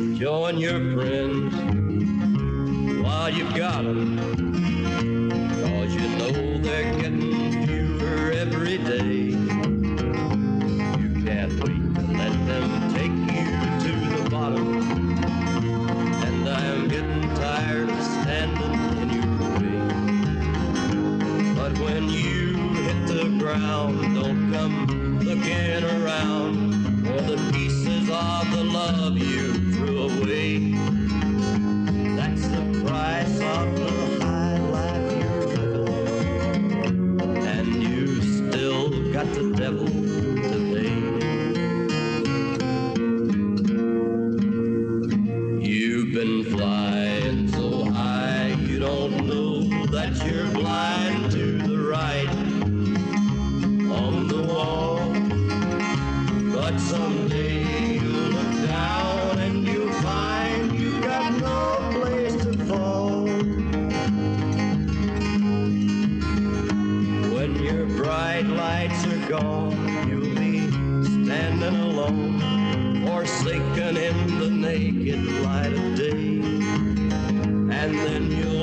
Join your friends while you've got 'em, 'cause you know they're getting fewer every day. You can't wait to let them take you to the bottom, and I'm getting tired of standing in your way. But when you hit the ground, don't come looking around for the pieces of the love you threw away. That's the price of the high life you're living, and you still got the devil to pay. You've been flying so high you don't know that you're blind to the right on the wall. But someday you'll look down and you'll find you got no place to fall. When your bright lights are gone, you'll be standing alone, forsaken in the naked light of day. And then you'll